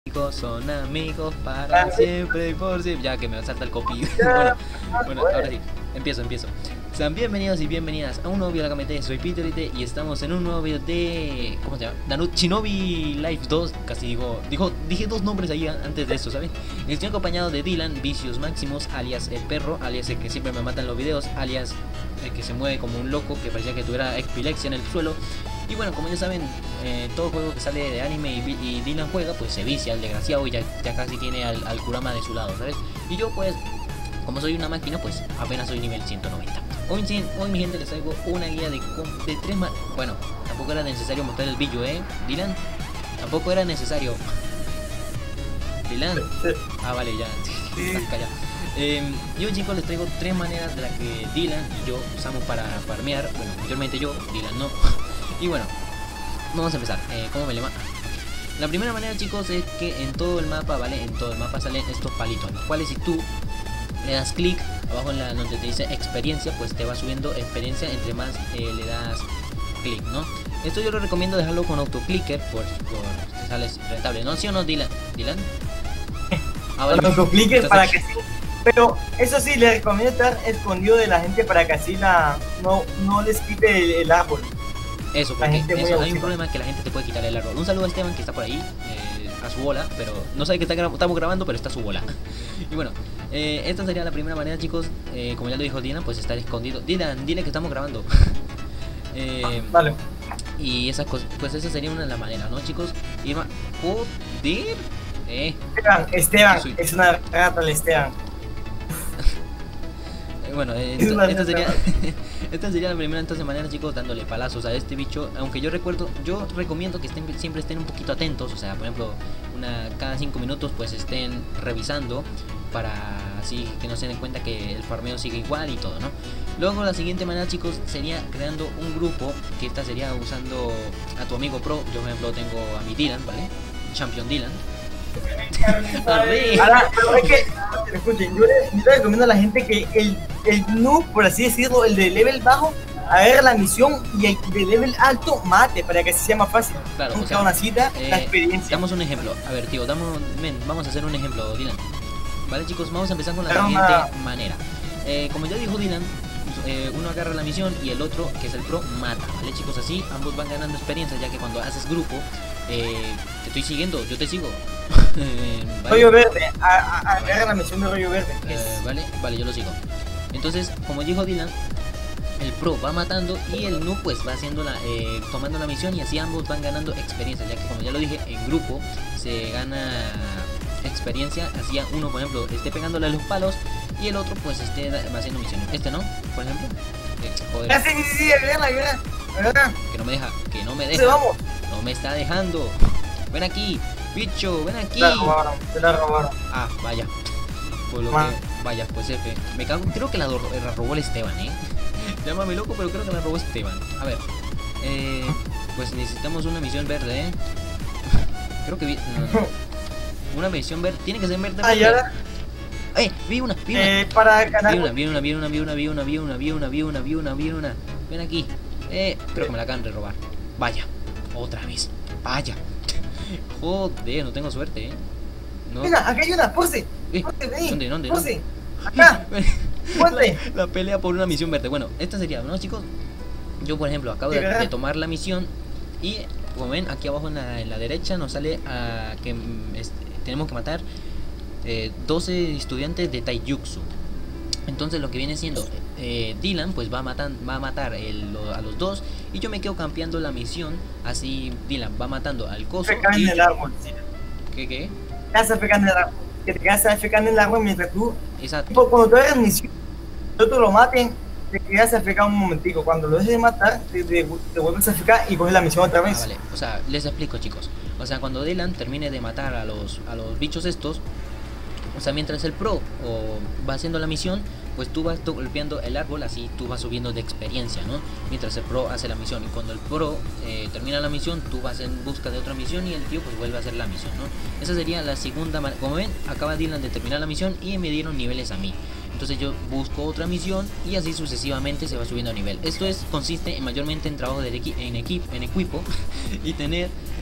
Amigos son amigos para siempre y por siempre. Ya que me salta el copy. Bueno, ahora sí, empiezo. Sean bienvenidos y bienvenidas a un nuevo video de la KMT. Soy Peterite y estamos en un nuevo video de... ¿cómo se llama? Shinobi Life 2. Casi dije dos nombres ahí antes de esto, ¿saben? Estoy acompañado de Dylan, Vicious Maximus, alias el perro, alias el que siempre me mata en los videos, alias el que se mueve como un loco, que parecía que tuviera epilepsia en el suelo. Y bueno, como ya saben, todo juego que sale de anime y Dylan juega, pues se vicia el desgraciado y ya casi tiene al Kurama de su lado, ¿sabes? Y yo pues, como soy una máquina, pues apenas soy nivel 190. Hoy mi gente les traigo una guía de 3 más. Bueno, tampoco era necesario mostrar el vídeo, Dylan, tampoco era necesario. Dylan, vale, ya, calla. Yo chicos les traigo 3 maneras de las que Dylan y yo usamos para farmear. Bueno, mayormente yo, Dylan no. Y bueno, vamos a empezar. ¿Cómo me le mata? La primera manera, chicos, es que en todo el mapa, ¿vale? En todo el mapa salen estos palitos, los cuales si tú le das clic abajo en donde te dice experiencia, pues te va subiendo experiencia entre más le das clic, ¿no? Esto yo lo recomiendo dejarlo con autoclicker por te sales rentable, ¿no? ¿Sí o no, Dylan? ¿Dylan? Vale, con autoclicker para que sí. Pero eso sí, le recomiendo estar escondido de la gente para que así no les quite el árbol. Eso, porque hay un problema que la gente te puede quitar el árbol. Un saludo a Esteban que está por ahí, a su bola, pero no sabe que estamos grabando, pero está a su bola. Y bueno, esta sería la primera manera, chicos. Como ya lo dijo Dylan, pues estar escondido. Dylan, dile que estamos grabando. Vale. Y esas cosas, pues esa sería una de las maneras, ¿no, chicos? Y va, joder. Esteban, es una rata el Esteban. Bueno, esta sería la primera entonces manera, chicos, dándole palazos a este bicho. Aunque yo recomiendo que siempre estén un poquito atentos. O sea, por ejemplo, cada 5 minutos pues estén revisando, para así que no se den cuenta que el farmeo sigue igual y todo, ¿no? Luego la siguiente manera, chicos, sería creando un grupo, que esta sería usando a tu amigo pro. Yo por ejemplo tengo a mi Dylan, ¿vale? Champion Dylan. Ahora, pero es que, escuchen, yo le recomiendo a la gente que el noob, por así decirlo, el de level bajo, agarre la misión, y el de level alto mate, para que así sea más fácil. Claro, o sea, una cita, la experiencia. Damos un ejemplo. A ver, tío, vamos a hacer un ejemplo, Dylan. Vale, chicos, vamos a empezar con la siguiente manera. Como ya dijo Dylan, uno agarra la misión y el otro, que es el pro, mata, ¿vale, chicos? Así ambos van ganando experiencia, ya que cuando haces grupo, te estoy siguiendo, yo te sigo. ¿Vale? Rollo verde, agarra la misión de rollo verde. Vale, yo lo sigo. Entonces, como dijo Dylan, el pro va matando y el noob pues va haciendo tomando la misión, y así ambos van ganando experiencia, ya que como ya lo dije, en grupo se gana experiencia. Así uno, por ejemplo, esté pegándole a los palos y el otro pues esté haciendo misiones. Este no, por ejemplo. Joder. Sí, agarra. Que no me deja. Sí, vamos. No me está dejando. Ven aquí, bicho, ven aquí. Se la robaron. Ah, vaya. Pues vaya, pues F. Me cago, creo que la robó el Esteban, Llámame loco, pero creo que la robó Esteban. A ver. Pues necesitamos una misión verde, Creo que no. Una misión verde, tiene que ser verde. Vi una. Para ganar. Vi una. Ven aquí. Creo que me la acaban de robar. Vaya, otra vez. Vaya. Joder, no tengo suerte, No. Mira, acá hay una, Porce. ¿Dónde? Porce. Acá. La pelea por una misión verde. Bueno, esta sería, ¿no, chicos? Yo, por ejemplo, acabo de tomar la misión. Y como ven, aquí abajo en la derecha nos sale que tenemos que matar 12 estudiantes de Taijutsu. Entonces lo que viene siendo, Dylan pues va a matar a los dos, y yo me quedo campeando la misión. Así Dylan va matando al coso y... el árbol, sí. ¿Qué? Te quedas afecando el árbol. Que te quedas afecando el árbol mientras tú... Exacto. Cuando tú hagas misión, otros lo maten, te quedas afecando un momentico. Cuando lo dejes de matar, te vuelves a afectar y coges la misión otra vez. Vale, o sea, les explico, chicos. O sea, cuando Dylan termine de matar a los bichos estos, o sea, mientras el pro va haciendo la misión, pues tú vas golpeando el árbol, así tú vas subiendo de experiencia, ¿no? Mientras el pro hace la misión, y cuando el pro termina la misión, tú vas en busca de otra misión y el tío pues vuelve a hacer la misión, ¿no? Esa sería la segunda manera. Como ven, acaba Dylan de terminar la misión y me dieron niveles a mí. Entonces yo busco otra misión y así sucesivamente se va subiendo a nivel. Esto consiste mayormente en trabajo en equipo y tener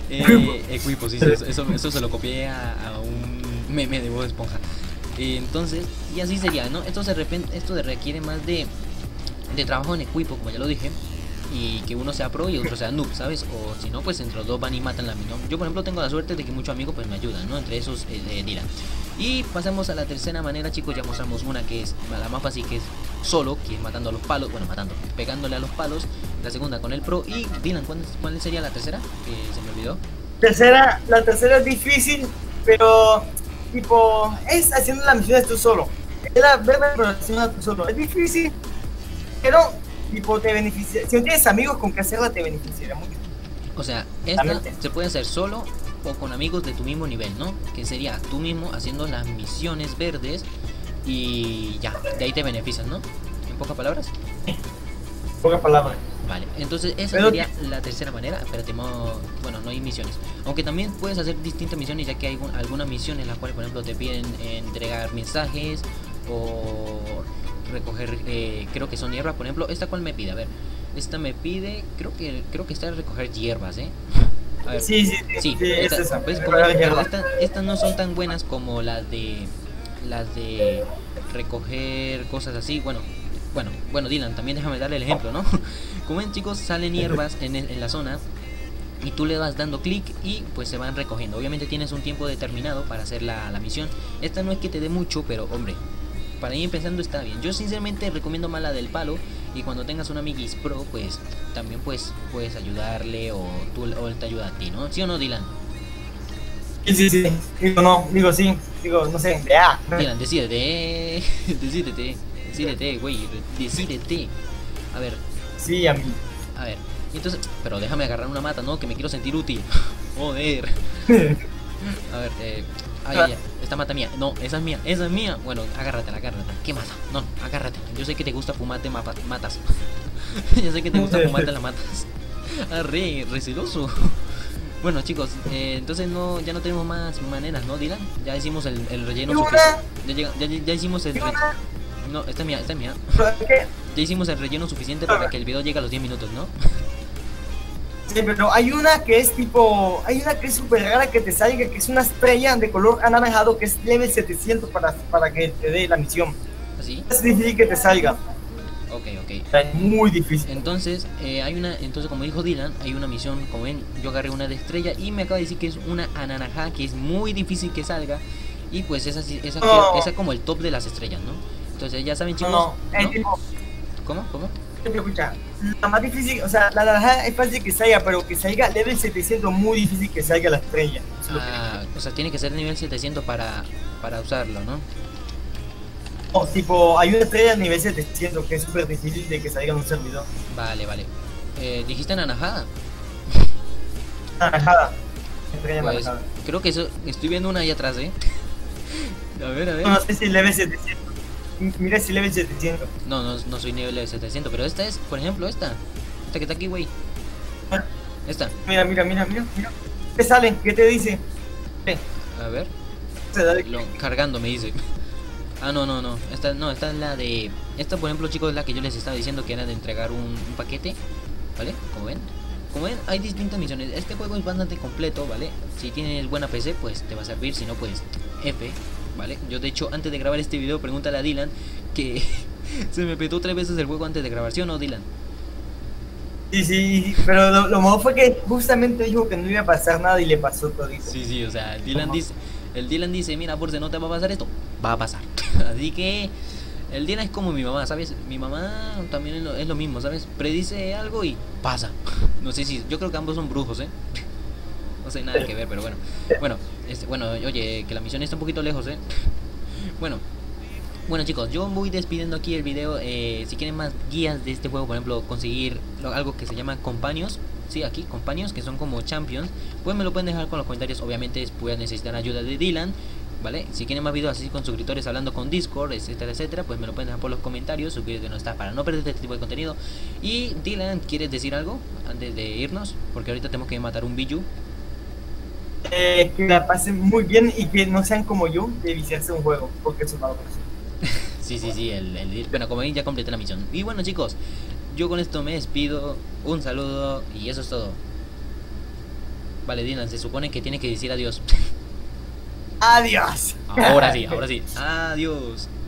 Equipo, sí, sí, eso se lo copié a un meme de Bob Esponja. Entonces, y así sería, ¿no? Esto requiere más de trabajo en equipo, como ya lo dije. Y que uno sea pro y otro sea noob, ¿sabes? O si no, pues entre los dos van y matan la misión. Yo, por ejemplo, tengo la suerte de que muchos amigos pues me ayudan, ¿no? Entre esos, Dylan. Y pasamos a la tercera manera, chicos. Ya mostramos una que es la más fácil, que es solo, que es matando a los palos. Bueno, pegándole a los palos. La segunda con el pro. Y Dylan, ¿cuál sería la tercera? Que se me olvidó. La tercera es difícil, pero tipo, es haciendo las misiones tú solo. Es la verdad, pero haciendo tú solo. Es difícil, pero tipo te beneficia. Si no tienes amigos con que hacerla, te beneficiará mucho. O sea, esta se puede hacer solo o con amigos de tu mismo nivel, ¿no? Que sería tú mismo haciendo las misiones verdes y ya, de ahí te beneficias, ¿no? En pocas palabras. Pocas palabras. Vale, entonces esa sería la tercera manera. Espérate, bueno, no hay misiones. Aunque también puedes hacer distintas misiones, ya que hay algunas misiones en las cuales, por ejemplo, te piden entregar mensajes o recoger, creo que son hierbas. Por ejemplo, esta cual me pide, a ver, esta me pide, creo que está recoger hierbas, a ver, sí, esta, es esa. ¿ves? Estas no son tan buenas como las de recoger cosas así. Bueno, Dylan, también déjame darle el ejemplo, ¿no? Como ven, chicos, salen hierbas en la zona y tú le vas dando clic y pues se van recogiendo. Obviamente tienes un tiempo determinado para hacer la misión. Esta no es que te dé mucho, pero hombre, para ir empezando está bien. Yo sinceramente recomiendo más la del palo. Y cuando tengas un amiguis pro, pues también pues puedes ayudarle o él te ayuda a ti, ¿no? ¿Sí o no, Dylan? Sí. Digo no, digo sí. Digo, no sé, vea. Dylan, decídete. Decídete, güey. Decídete. A ver. Sí, a mí. A ver. Entonces, pero déjame agarrar una mata, ¿no? Que me quiero sentir útil. Joder. A ver, ya. Esta mata mía. No, esa es mía. Bueno, agárratela. ¿Qué mata? No, agárrate. Yo sé que te gusta fumarte matas. Yo sé que te gusta fumarte las matas. Arre, receloso. Bueno, chicos, entonces ya no tenemos más maneras, ¿no, Dylan? Ya hicimos el relleno suficiente. Ya hicimos el relleno. No, esta es mía. Ya hicimos el relleno suficiente para que el video llegue a los 10 minutos, ¿no? Sí, pero hay una que es súper rara que te salga, que es una estrella de color anaranjado que es level 700 para que te dé la misión. ¿Así? Es difícil que te salga. Ok. Es muy difícil. Entonces, como dijo Dylan, hay una misión, como ven, yo agarré una de estrella y me acaba de decir que es una anaranjada, que es muy difícil que salga. Y pues esa es como el top de las estrellas, ¿no? Entonces ya saben, chicos. ¿no? ¿Cómo? Escucha, la más difícil, o sea, la naranja es fácil que salga, pero que salga level 700 muy difícil que salga la estrella. O sea, tiene que ser nivel 700 para usarlo, ¿no? O tipo, hay una estrella a nivel 700 que es súper difícil de que salga en un servidor. Vale. ¿Dijiste anaranjada? Anaranjada. Estrella pues, anaranjada. Creo que estoy viendo una ahí atrás, A ver. No sé si level 700. Mira si level 700. No soy nivel 700, pero esta es, por ejemplo, esta que está aquí, güey. Esta. Mira. ¿Qué sale? ¿Qué te dice? A ver. Cargando, me dice. No. Esta es la de... Esta, por ejemplo, chicos, es la que yo les estaba diciendo, que era de entregar un paquete. ¿Vale? Como ven, hay distintas misiones. Este juego es bastante completo, ¿vale? Si tienes buena PC, pues te va a servir. Si no, pues F, ¿vale? Yo, de hecho, antes de grabar este video, pregúntale a Dylan que se me petó 3 veces el juego antes de grabar, ¿sí o no, Dylan? Sí, pero lo mejor fue que justamente dijo que no iba a pasar nada y le pasó todo. Sí, o sea, el Dylan dice, mira, por si no te va a pasar esto, va a pasar. Así que el Dylan es como mi mamá, ¿sabes? Mi mamá también es lo mismo, ¿sabes? Predice algo y pasa. No sé si, yo creo que ambos son brujos, No sé nada que ver, pero bueno. Bueno, oye, que la misión está un poquito lejos, Bueno, chicos, yo voy despidiendo aquí el video. Si quieren más guías de este juego, por ejemplo, conseguir algo que se llama companions. Sí, aquí, companions, que son como champions, pues me lo pueden dejar con los comentarios. Obviamente pueden necesitar ayuda de Dylan, ¿vale? Si quieren más videos así con suscriptores hablando con Discord, etcétera, pues me lo pueden dejar por los comentarios. Suscríbete, no está, para no perderte este tipo de contenido. Y Dylan, ¿quieres decir algo antes de irnos? Porque ahorita tenemos que matar un Biju. Que la pasen muy bien y que no sean como yo de viciarse un juego, porque es malo. Sí, bueno, como ven, ya completé la misión. Y bueno, chicos, yo con esto me despido. Un saludo y eso es todo. Vale, Dylan, se supone que tiene que decir adiós. Adiós. Ahora sí, ahora sí. Adiós.